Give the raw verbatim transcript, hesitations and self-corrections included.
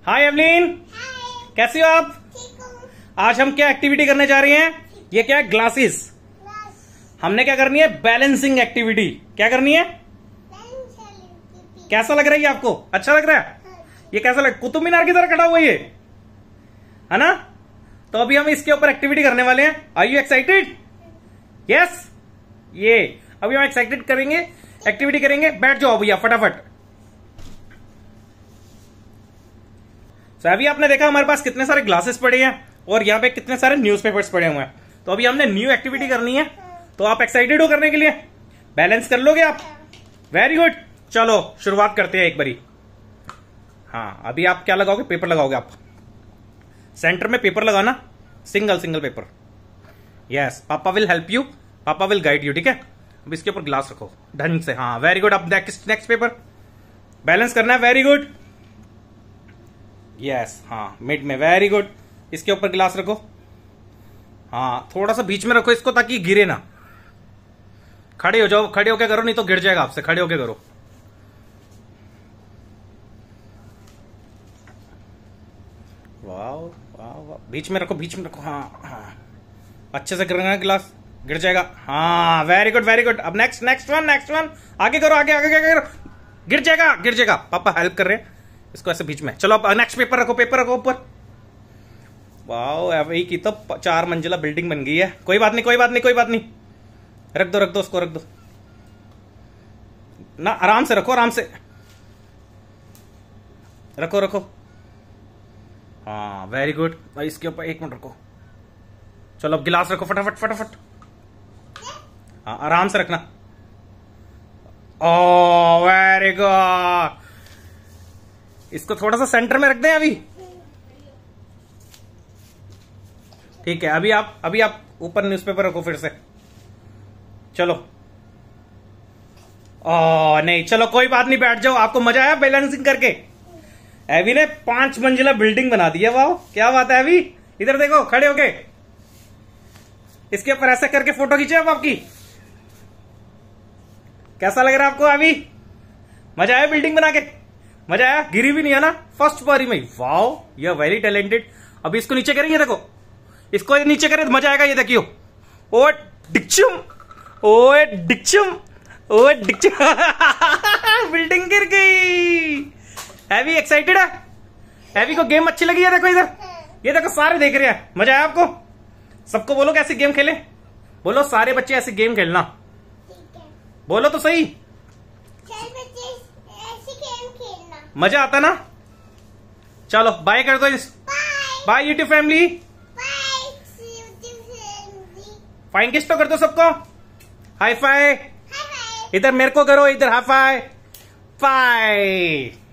हाय aeolian, कैसी हो आप? आज हम क्या एक्टिविटी करने जा रही हैं? ये क्या है? ग्लासेस। हमने क्या करनी है? Balancing activity. क्या करनी है? कैसा लग रहा है आपको? अच्छा लग रहा है? ये कैसा लग, कुतुब मीनार की तरह खड़ा हुआ ये है ना? तो अभी हम इसके ऊपर एक्टिविटी करने वाले हैं। Are you excited? यस। ये अभी हम एक्साइटेड करेंगे, एक्टिविटी करेंगे। बैठ जाओ भैया फटाफट। तो अभी आपने देखा हमारे पास कितने सारे ग्लासेस पड़े हैं और यहाँ पे कितने सारे न्यूज़पेपर्स पड़े हुए हैं। तो अभी हमने न्यू एक्टिविटी करनी है। तो आप एक्साइटेड हो करने के लिए? बैलेंस कर लोगे आप? Very good. चलो शुरुआत करते हैं एक बारी। हाँ, अभी आप क्या लगाओगे? पेपर लगाओगे आप। सेंटर में पेपर लगाना, single single paper. Yes, papa will help you, papa will guide you. ठीक है, अब इसके ऊपर ग्लास रखो ढंग से। हाँ वेरी गुड। अब नेक्स्ट नेक्स्ट पेपर बैलेंस करना है। Very good. यस, हाँ मिड में। Very good. इसके ऊपर ग्लास रखो। हाँ थोड़ा सा बीच में रखो इसको ताकि गिरे ना। खड़े हो जाओ, खड़े होके करो, नहीं तो गिर जाएगा आपसे। खड़े होके करो। वाह वाह वाह। बीच में रखो, बीच में रखो। हाँ हाँ, अच्छे से गिरना है गिलास, गिर जाएगा। हाँ वेरी गुड वेरी गुड। अब next next one next one. आगे करो, आगे आगे आगे करो। गिर जाएगा गिर जाएगा। पापा हेल्प कर रहे हैं इसको ऐसे बीच में। चलो अब नेक्स्ट पेपर रखो, पेपर रखो ऊपर। वाह, अभी की तो चार मंजिला बिल्डिंग बन गई है। कोई बात नहीं कोई बात नहीं कोई बात नहीं। रख दो रख दो उसको, रख दो ना। आराम से रखो, आराम से रखो रखो। हाँ वेरी गुड। इसके ऊपर एक मिनट रखो। चलो अब गिलास रखो फटाफट फटाफट। हाँ आराम से रखना। Oh very good. इसको थोड़ा सा सेंटर में रख दें अभी। ठीक है, अभी आप अभी आप ऊपर न्यूज़पेपर रखो फिर से। चलो। ओह नहीं, चलो कोई बात नहीं, बैठ जाओ। आपको मजा आया बैलेंसिंग करके? एवी ने पांच मंजिला बिल्डिंग बना दी है। वाह क्या बात है एवी। इधर देखो खड़े होके। इसके ऊपर ऐसा करके फोटो खींचे अब आपकी। कैसा लग रहा है आपको एवी? मजा आया बिल्डिंग बना के? मजा आया? गिरी भी नहीं है ना फर्स्ट बारी में? वाह यू आर वेरी टैलेंटेड। अभी इसको नीचे करेंगे, देखो इसको नीचे करें तो मजा आएगा। ये देखियो। ओ डिक्चुम, ओ डिक्चुम, ओ डिक्चुम। बिल्डिंग गिर गई। हैवी एक्साइटेड है? हैवी को गेम अच्छी लगी है? देखो इधर, ये देखो सारे देख रहे हैं। मजा आया आपको? सबको बोलो कैसे गेम खेले। बोलो सारे बच्चे ऐसे गेम खेलना। बोलो तो सही। मजा आता ना? चलो बाय कर दो। Bye YouTube family. फाइन किस तो कर दो सबको। High five. इधर मेरे को करो, इधर हाई फाई। फाई।